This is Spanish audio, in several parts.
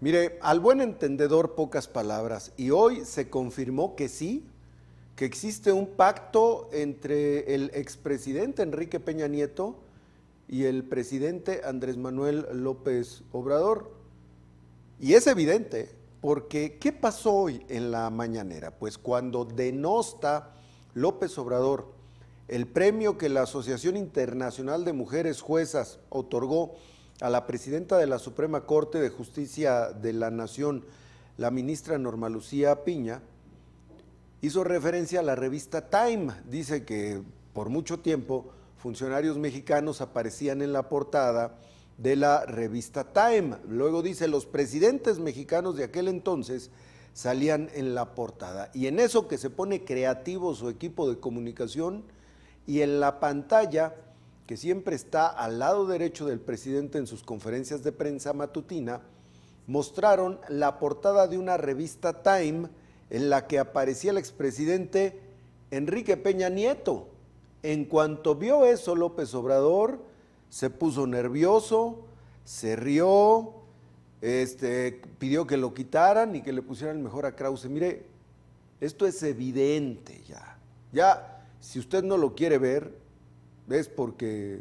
Mire, al buen entendedor, pocas palabras. Y hoy se confirmó que sí, que existe un pacto entre el expresidente Enrique Peña Nieto y el presidente Andrés Manuel López Obrador. Y es evidente, porque ¿qué pasó hoy en la mañanera? Pues cuando denosta López Obrador el premio que la Asociación Internacional de Mujeres Juezas otorgó a la presidenta de la Suprema Corte de Justicia de la Nación, la ministra Norma Lucía Piña, hizo referencia a la revista Time. Dice que por mucho tiempo funcionarios mexicanos aparecían en la portada de la revista Time. Luego dice, los presidentes mexicanos de aquel entonces salían en la portada. Y en eso que se pone creativo su equipo de comunicación, y en la pantalla, que siempre está al lado derecho del presidente en sus conferencias de prensa matutina, mostraron la portada de una revista Time en la que aparecía el expresidente Enrique Peña Nieto. En cuanto vio eso, López Obrador se puso nervioso, se rió, pidió que lo quitaran y que le pusieran mejor a Krause. Mire, esto es evidente ya. Ya, si usted no lo quiere ver, es porque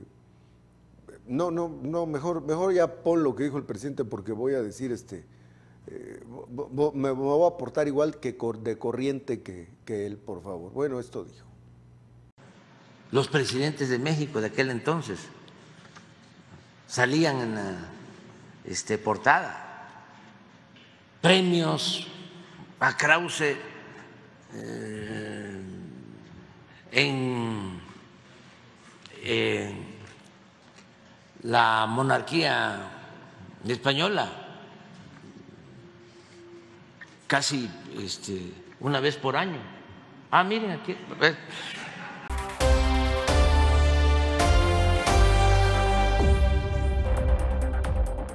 mejor ya pon lo que dijo el presidente, porque voy a decir me voy a portar igual que de corriente que él, por favor. Bueno, esto dijo. Los presidentes de México de aquel entonces salían en la portada. Premios a Krause en la monarquía española, casi una vez por año. Miren aquí.